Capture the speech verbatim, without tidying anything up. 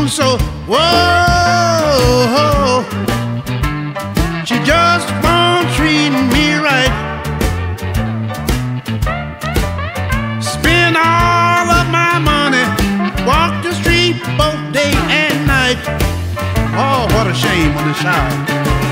on so, whoa, she just won't treat me right. Spend all of my money, walk the street both day and night. Oh, what a shame on the child.